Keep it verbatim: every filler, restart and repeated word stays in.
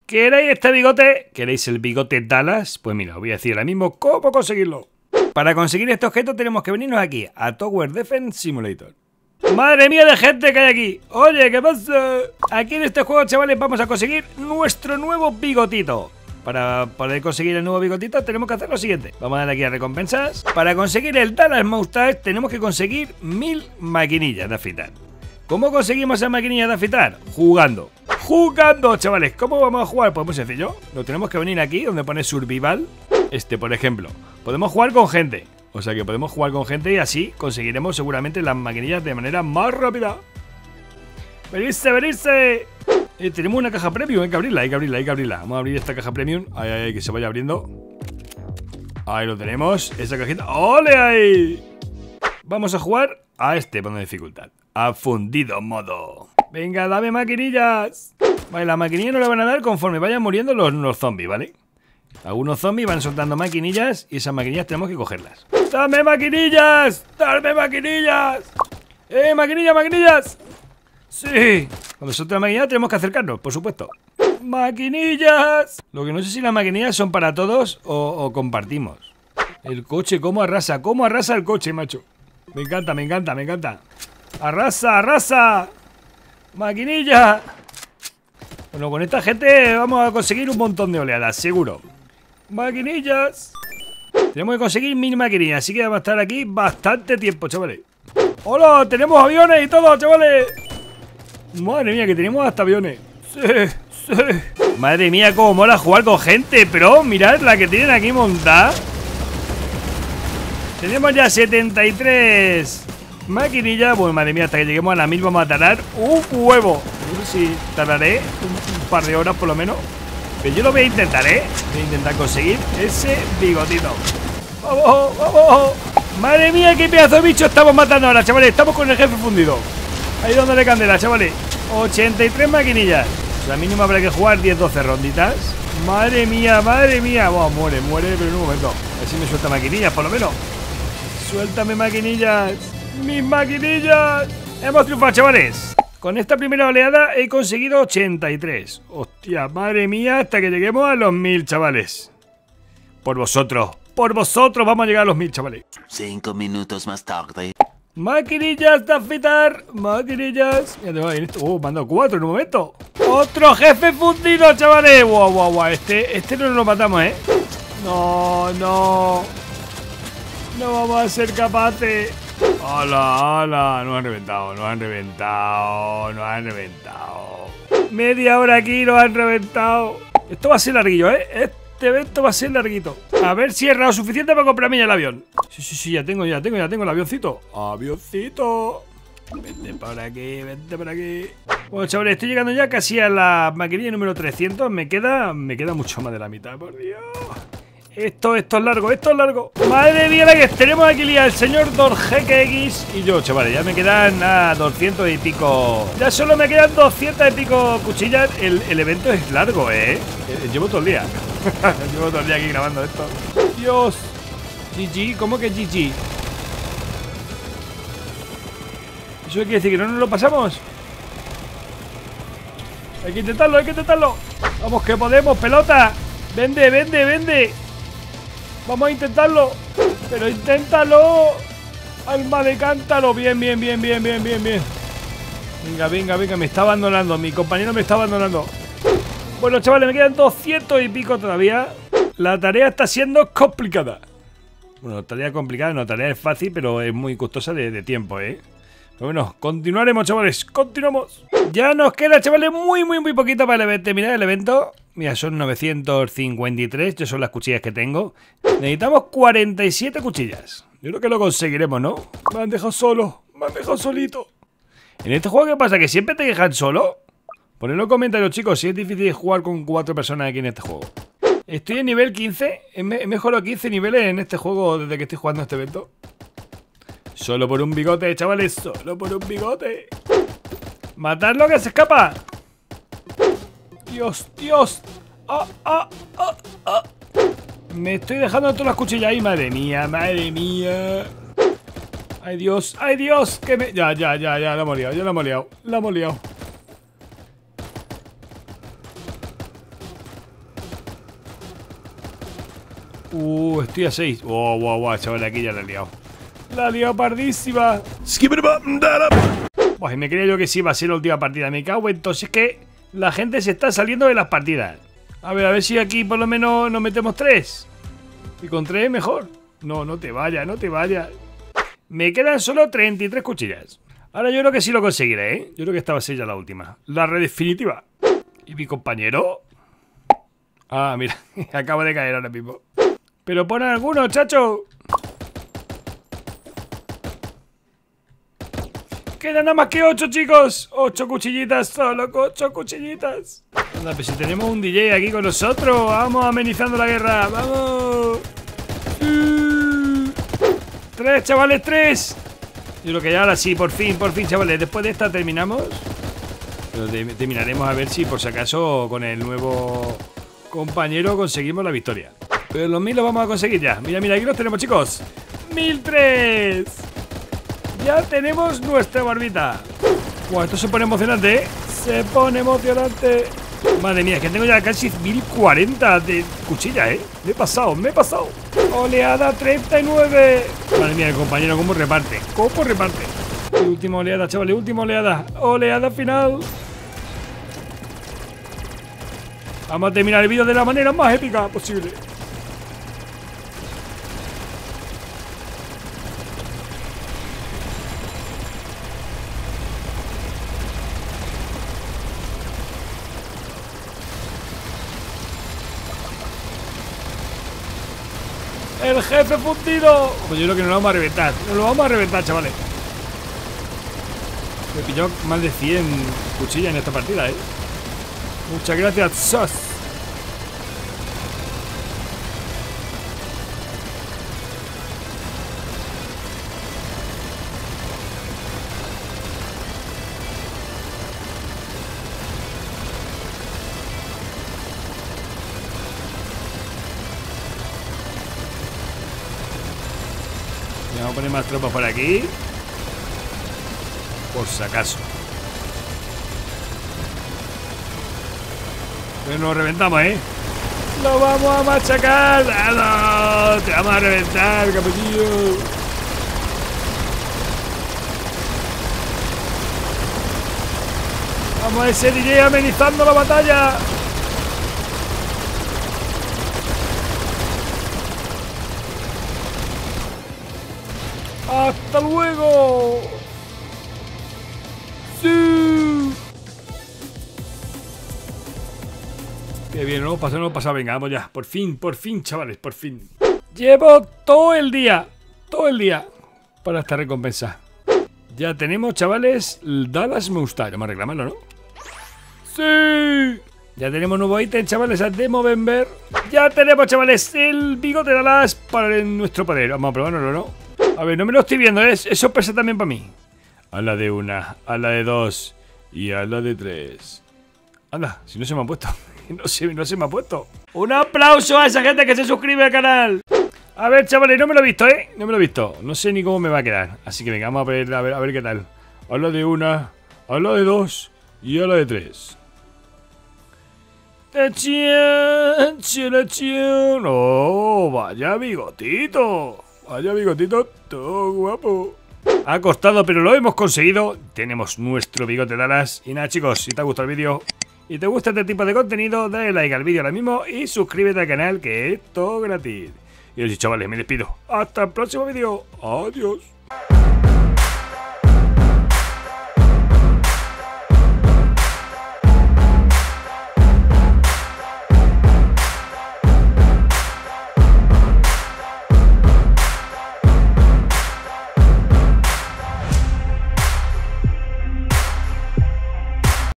¿Queréis este bigote? ¿Queréis el bigote Dallas? Pues mira, os voy a decir ahora mismo cómo conseguirlo. Para conseguir este objeto tenemos que venirnos aquí, a Tower Defense Simulator. ¡Madre mía de gente que hay aquí! Oye, ¿qué pasa? Aquí en este juego, chavales, vamos a conseguir nuestro nuevo bigotito. Para poder conseguir el nuevo bigotito tenemos que hacer lo siguiente. Vamos a darle aquí a recompensas. Para conseguir el Dallas Moustache tenemos que conseguir mil maquinillas de afitar. ¿Cómo conseguimos esas maquinillas de afitar? Jugando. Jugando, chavales. ¿Cómo vamos a jugar? Pues muy sencillo. Nos tenemos que venir aquí donde pone Survival. Este, por ejemplo. Podemos jugar con gente. O sea que podemos jugar con gente y así conseguiremos seguramente las maquinillas de manera más rápida. ¡Venirse, venirse! Eh, tenemos una caja premium, hay que abrirla, hay que abrirla, hay que abrirla. Vamos a abrir esta caja premium. Ay, ay, ay, que se vaya abriendo. Ahí lo tenemos, esa cajita. ¡Ole ahí! Vamos a jugar a este modo de dificultad. A fundido modo. Venga, dame maquinillas. Vale, las maquinillas nos las van a dar conforme vayan muriendo los, los zombies, ¿vale? Algunos zombies van soltando maquinillas y esas maquinillas tenemos que cogerlas. ¡Dame maquinillas! ¡Dame maquinillas! ¡Eh, maquinillas, maquinillas! ¡Sí! Cuando suelta la maquinilla tenemos que acercarnos, por supuesto. ¡Maquinillas! Lo que no sé si las maquinillas son para todos o, o compartimos. El coche, ¿cómo arrasa? ¿Cómo arrasa el coche, macho? Me encanta, me encanta, me encanta. ¡Arrasa, arrasa! ¡Maquinilla! Bueno, con esta gente vamos a conseguir un montón de oleadas, seguro. ¡Maquinillas! Tenemos que conseguir mil maquinillas, así que vamos a estar aquí bastante tiempo, chavales. ¡Hola! ¡Tenemos aviones y todo, chavales! Madre mía, que tenemos hasta aviones. Sí, sí. Madre mía, cómo mola jugar con gente. Pero mirad la que tienen aquí montada. Tenemos ya setenta y tres maquinillas. Bueno, madre mía, hasta que lleguemos a la mil vamos a tardar un huevo. No sé si tardaré un, un par de horas por lo menos. Pero yo lo voy a intentar, ¿eh? Voy a intentar conseguir ese bigotito. ¡Vamos, vamos! Madre mía, qué pedazo de bicho estamos matando ahora, chavales. Estamos con el jefe fundido. Ahí dándole candela, chavales. ochenta y tres maquinillas. O sea, mínimo habrá que jugar diez doce ronditas. Madre mía, madre mía. Bueno, muere, muere, pero en un momento. A ver si me suelta maquinillas, por lo menos. Suéltame maquinillas. Mis maquinillas. Hemos triunfado, chavales. Con esta primera oleada he conseguido ochenta y tres. Hostia, madre mía, hasta que lleguemos a los mil, chavales. Por vosotros. Por vosotros vamos a llegar a los mil, chavales. Cinco minutos más tarde. Maquinillas de afitar. Maquinillas. Ya tengo ahí esto. Uh, me han dado cuatro en un momento. Otro jefe fundido, chavales. Guau, guau, guau. Este, este no lo matamos, ¿eh? No, no. No vamos a ser capaces. Hola, hola. Nos han reventado, nos han reventado. Nos han reventado. Media hora aquí nos han reventado. Esto va a ser larguillo, ¿eh? Este evento va a ser larguito. A ver si he errado suficiente para comprarme ya el avión. Sí, sí, sí, ya tengo, ya tengo, ya tengo el avioncito. Avioncito. Vente por aquí, vente por aquí. Bueno, chavales, estoy llegando ya casi a la maquinilla número trescientos. Me queda, me queda mucho más de la mitad, por Dios. Esto, esto es largo, esto es largo. Madre mía, la que tenemos aquí liada el señor DorGeekX y yo, chavales. Ya me quedan a doscientos y pico. Ya solo me quedan doscientos y pico cuchillas. El, el evento es largo, ¿eh? Llevo todo el día. Llevo todo el día aquí grabando esto. Dios. G G, ¿cómo que G G? ¿Eso quiere decir que no nos lo pasamos? Hay que intentarlo, hay que intentarlo. Vamos que podemos, pelota. Vende, vende, vende. Vamos a intentarlo. Pero inténtalo. Alma de cántaro. Bien, bien, bien, bien, bien, bien, bien. Venga, venga, venga. Me está abandonando. Mi compañero me está abandonando. Bueno, chavales, me quedan doscientos y pico todavía. La tarea está siendo complicada. Bueno, tarea complicada, no, tarea es fácil, pero es muy costosa de, de tiempo, ¿eh? Pero bueno, continuaremos, chavales, continuamos. Ya nos queda, chavales, muy, muy, muy poquito para terminar el evento. Mira, son novecientos cincuenta y tres, estas son las cuchillas que tengo. Necesitamos cuarenta y siete cuchillas. Yo creo que lo conseguiremos, ¿no? Me han dejado solo, me han dejado solito. ¿En este juego qué pasa? ¿Que siempre te dejan solo? Ponedlo en los comentarios, chicos, si es difícil jugar con cuatro personas aquí en este juego. Estoy en nivel quince, he mejorado quince niveles en este juego desde que estoy jugando este evento. Solo por un bigote, chavales, solo por un bigote. ¡Matadlo que se escapa! ¡Dios, Dios! ¡Ah, ah, ah, ah! Me estoy dejando todas las cuchillas ahí, madre mía, madre mía. ¡Ay, Dios! ¡Ay, Dios! Que me... Ya, ya, ya, ya, la hemos liado, ya la hemos liado, la hemos liado. Uh, estoy a seis. Wow, wow, wow, chaval, aquí ya la he liado. La he liado pardísima. Pues me creía yo que sí iba a ser la última partida. Me cago en todo. Si es que la gente se está saliendo de las partidas. A ver, a ver si aquí por lo menos nos metemos tres. Y con tres mejor. No, no te vayas, no te vayas. Me quedan solo treinta y tres cuchillas. Ahora yo creo que sí lo conseguiré, ¿eh? Yo creo que esta va a ser ya la última. La red definitiva. ¿Y mi compañero? Ah, mira, acabo de caer ahora mismo. Pero pon alguno, chacho. Quedan nada más que ocho, chicos. Ocho cuchillitas solo, ocho cuchillitas. Anda, pues si tenemos un D J aquí con nosotros. Vamos amenizando la guerra. Vamos. Tres, chavales, tres. Yo creo que ya ahora sí, por fin, por fin, chavales. Después de esta terminamos. Pero terminaremos a ver si por si acaso con el nuevo compañero conseguimos la victoria. Pero los mil los vamos a conseguir ya. Mira, mira, aquí los tenemos, chicos. Mil tres. Ya tenemos nuestra barbita. Wow, esto se pone emocionante, ¿eh? Se pone emocionante. Madre mía, es que tengo ya casi mil cuarenta de cuchillas, ¿eh? Me he pasado, me he pasado. Oleada treinta y nueve. Madre mía, el compañero, ¿cómo reparte? ¿Cómo reparte? Última oleada, chavales, última oleada. Oleada final. Vamos a terminar el vídeo de la manera más épica posible. El jefe fundido. Pues yo creo que nos lo vamos a reventar. Nos lo vamos a reventar, chavales. Me pilló más de cien cuchillas en esta partida, ¿eh? Muchas gracias, Sos. Vamos a poner más tropas por aquí. Por si acaso. Pero nos reventamos, ¿eh? ¡Lo vamos a machacar! ¡Dado! ¡Te vamos a reventar, capullo! ¡Vamos a ese D J amenizando la batalla! ¡Hasta luego! ¡Sí! Qué bien, no pasa, no pasa. Venga, vamos ya. Por fin, por fin, chavales, por fin. Llevo todo el día, todo el día para esta recompensa. Ya tenemos, chavales, el Dallas me gusta. Vamos a reclamarlo, ¿no? ¡Sí! Ya tenemos nuevo ítem, chavales, a Demovember. Ya tenemos, chavales, el bigote de Dallas para nuestro poder. Vamos a probárnoslo, ¿no? A ver, no me lo estoy viendo, ¿eh? Es sorpresa también para mí. A la de una, a la de dos y a la de tres. Anda, si no se me ha puesto. No se, no se me ha puesto. Un aplauso a esa gente que se suscribe al canal. A ver, chavales, no me lo he visto, ¿eh? No me lo he visto. No sé ni cómo me va a quedar. Así que venga, vamos a ver, a ver, a ver qué tal. A la de una, a la de dos y a la de tres. ¡Oh, vaya bigotito! Vaya bigotito, todo guapo. Ha costado, pero lo hemos conseguido. Tenemos nuestro bigote Dallas. Y nada, chicos, si te ha gustado el vídeo y te gusta este tipo de contenido, dale like al vídeo ahora mismo y suscríbete al canal, que es todo gratis. Y así, chavales, me despido. Hasta el próximo vídeo. Adiós.